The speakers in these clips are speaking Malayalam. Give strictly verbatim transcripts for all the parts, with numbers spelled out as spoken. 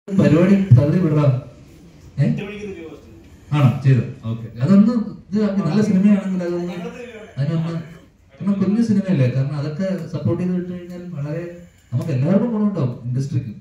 പരിപാടി തള്ളി വിടാം. ആണോ ചെയ്തോ? ഓക്കെ. അതൊന്ന് ഇത് നല്ല സിനിമയാണെങ്കിൽ അതൊന്ന് അതിനൊന്ന് കാരണം കുഞ്ഞു സിനിമയല്ലേ, കാരണം അതൊക്കെ സപ്പോർട്ട് ചെയ്ത് വിട്ടു കഴിഞ്ഞാൽ വളരെ നമുക്ക് എല്ലാവർക്കും ഗുണമുണ്ടാവും ഇൻഡസ്ട്രിക്ക്.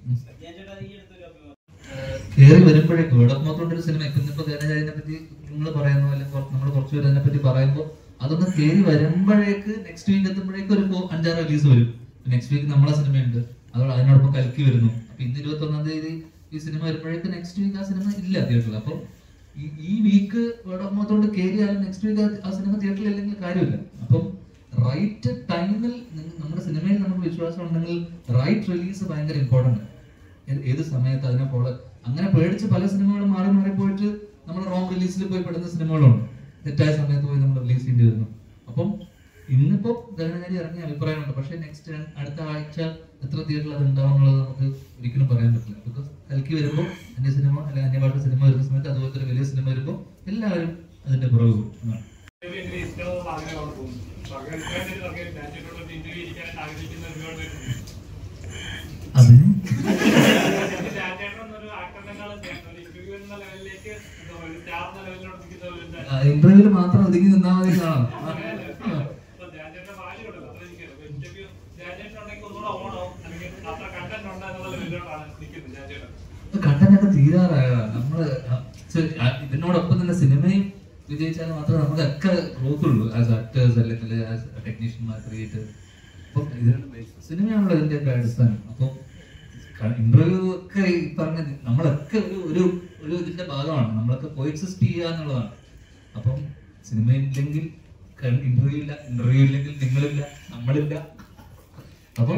കയറി വരുമ്പോഴേക്കും ഇടമൊക്കൊണ്ടൊരു സിനിമ ഇന്നിപ്പോ അതിനെ പറ്റി നിങ്ങൾ പറയുന്നു, അല്ലെങ്കിൽ നമ്മൾ കുറച്ച് പേര് അതിനെ പറ്റി പറയുമ്പോൾ അതൊന്ന് കയറി വരുമ്പോഴേക്ക് നെക്സ്റ്റ് വീക്ക് എത്തുമ്പോഴേക്കും ഒരു അഞ്ചാറ് റിലീസ് വരും. നെക്സ്റ്റ് വീക്ക് നമ്മളെ സിനിമയുണ്ട്, അതോടെ അതിനോടൊപ്പം കൽക്കി വരുന്നു. അപ്പൊ ഇന്ന് ഇരുപത്തി ഒന്നാം തീയതി ഈ സിനിമ വരുമ്പോഴേക്ക് നെക്സ്റ്റ് വീക്ക് ആ സിനിമ ഇല്ല തിയേറ്ററിൽ. അപ്പൊ ഈ വീക്ക് ഇടമൊത്തോണ്ട് കയറിയാലും നെക്സ്റ്റ് വീക്ക് ആ സിനിമ തിയേറ്ററിൽ ഇല്ലെങ്കിൽ കാര്യമില്ല. അപ്പം റൈറ്റ് ടൈമിൽ നമ്മുടെ സിനിമയിൽ നമുക്ക് വിശ്വാസം ഉണ്ടെങ്കിൽ റൈറ്റ് റിലീസ് ഭയങ്കര ഇമ്പോർട്ടന്റ്. ഏത് സമയത്ത് അതിനെ ഫോളോ അങ്ങനെ പേടിച്ച് പല സിനിമകളും മാറി മാറി പോയിട്ട് നമ്മൾ റോങ് റിലീസിൽ പോയി പെടുന്ന സിനിമകളുണ്ട്. തെറ്റായ സമയത്ത് പോയി നമ്മൾ റിലീസ് ചെയ്യേണ്ടി വരുന്നു. അപ്പം ഇന്നിപ്പോ ഗഗനകാരി ഇറങ്ങിയ അഭിപ്രായമുണ്ട്, പക്ഷേ നെക്സ്റ്റ് അടുത്ത ആഴ്ച എത്ര തിയേറ്ററിൽ അത് ഉണ്ടാവും എന്നുള്ളത് നമുക്ക് ഒരിക്കലും പറയാൻ പറ്റില്ല. ബിക്കോസ് കൽക്കി വരുമ്പോൾ അന്യ സിനിമ അല്ലെങ്കിൽ അന്യഭാഷ സിനിമ വരുന്ന സമയത്ത് അതുപോലത്തെ ഒരു വലിയ സിനിമ വരുമ്പോൾ എല്ലാവരും അതിന്റെ പുറകെ പോകും. അതിന് ഇന്റർവ്യൂല് മാത്രം ഒതുങ്ങി നിന്നാ മതി കാണാം. കണ്ടന്റൊക്കെ തീരാറായതാ. നമ്മള് ഇതിനോടൊപ്പം തന്നെ സിനിമയും വിജയിച്ചാൽ മാത്രമേ നമുക്കൊക്കെ ഗ്രോത്ത് ഉള്ളൂ ആസ് ആക്ടേഴ്സ് അല്ലെങ്കിൽ ആസ് ടെക്നീഷ്യന്മാർ, ക്രിയേറ്റേഴ്സ്. അപ്പം ഇതിന് സിനിമയാണല്ലോ ഇതിന്റെയൊക്കെ അടിസ്ഥാനം. അപ്പം ഇന്റർവ്യൂ ഒക്കെ ഈ പറഞ്ഞ നമ്മളൊക്കെ ഒരു ഒരു ഒരു ഇതിന്റെ ഭാഗമാണ്. നമ്മളൊക്കെ കോഎക്സിസ്റ്റ് ചെയ്യുക എന്നുള്ളതാണ്. അപ്പം സിനിമ ഇല്ലെങ്കിൽ ഇന്റർവ്യൂ ഇല്ല, ഇന്റർവ്യൂ ഇല്ലെങ്കിൽ നിങ്ങളില്ല, നമ്മളില്ല. അപ്പം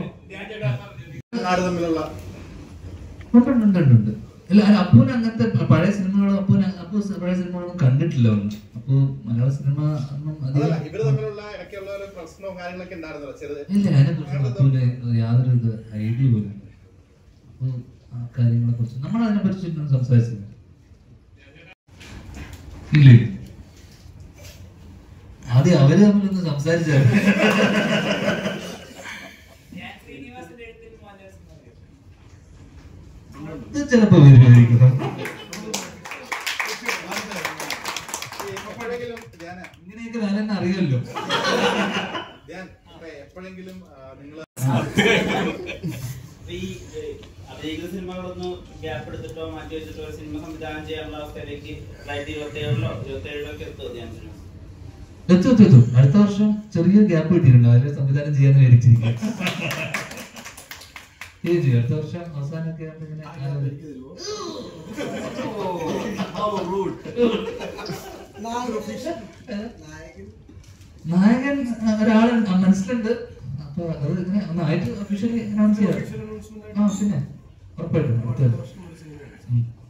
ഉണ്ട്. അല്ല അപ്പൂന് അങ്ങനത്തെ പഴയ സിനിമകളോ അപ്പൂന് അപ്പൂ പഴയ സിനിമകളൊന്നും കണ്ടിട്ടില്ല ഒന്നും. അപ്പോ മലയാള സിനിമ ഒന്നും ഇല്ല. അതിനെക്കുറിച്ച് അപ്പൂന് യാതൊരു ഇത് ഐഡിയ പോലും. അപ്പൊ ആ കാര്യങ്ങളെ കുറിച്ച് നമ്മൾ അതിനെ പറ്റി സംസാരിച്ചില്ല. ഇല്ലേ ആദ്യം അവര് തമ്മിലൊന്ന് സംസാരിച്ചാൽ ചിലപ്പോ വരുമായിരിക്കും. ഇങ്ങനെയൊക്കെ ഞാൻ അറിയല്ലോ. എപ്പോഴെങ്കിലും അഭിനയിക്കുന്ന സിനിമകളൊന്നും ഗ്യാപ്പ് എടുത്തിട്ടോ മാറ്റി വെച്ചിട്ടോ ഒരു സിനിമ സംവിധാനം ചെയ്യാനുള്ള അവസ്ഥയിലേക്ക് രണ്ടായിരത്തി ഇരുപത്തി ഏഴിലോ ഇരുപത്തി ഏഴിലോ ഒക്കെ എത്തും ഞാൻ എത്തും എത്തും എത്തും അടുത്ത വർഷം ചെറിയൊരു ഗ്യാപ്പ് കിട്ടിയിട്ടുണ്ട്. അതിൽ സംവിധാനം ചെയ്യാൻ വിചാരിച്ചിരിക്കും. അടുത്ത വർഷം അവസാനമൊക്കെ നായകൻ ഒരാള് മനസ്സിലുണ്ട്. അപ്പൊ അത് ഇങ്ങനെ ഒന്നായിട്ട് ഒഫീഷ്യലി അനൗൺസ് ചെയ്യാം. ആ പിന്നെ ഉറപ്പായിട്ടും.